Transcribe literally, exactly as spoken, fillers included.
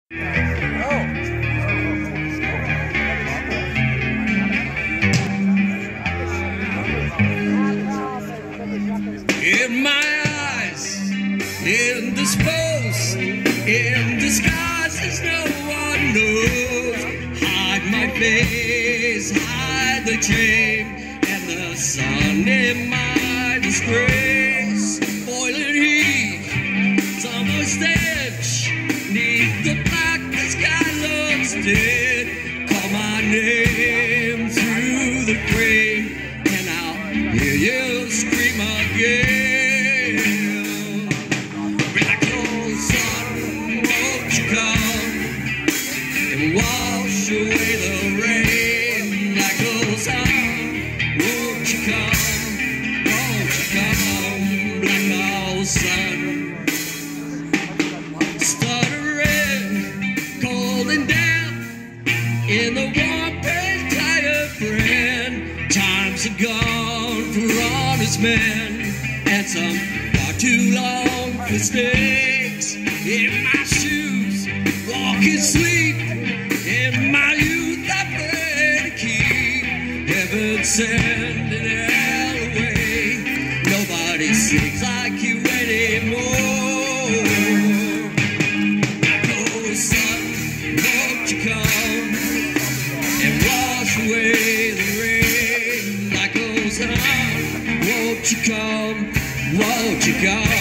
In my eyes, indisposed, in disguise as no one knows. Hide my face, hide the shame, and the sun in my disgrace. Boiling heat, summer stench, neath the black, the sky looks dead. Call my name through the grave, and I'll hear you scream again. Black hole sun, won't you come and wash away the rain? Black hole sun, won't you come, won't you come? Black hole sun, stuttering, cold and damp, in the warm pain, tired friend. Times are gone for honest men, and some far too long mistakes. In my shoes, walking sleep, in my youth I pray to keep heaven send an hell away. Nobody sings like you anymore. Oh sun, won't you come and wash away the rain? Like oh sun, won't you come, won't you come?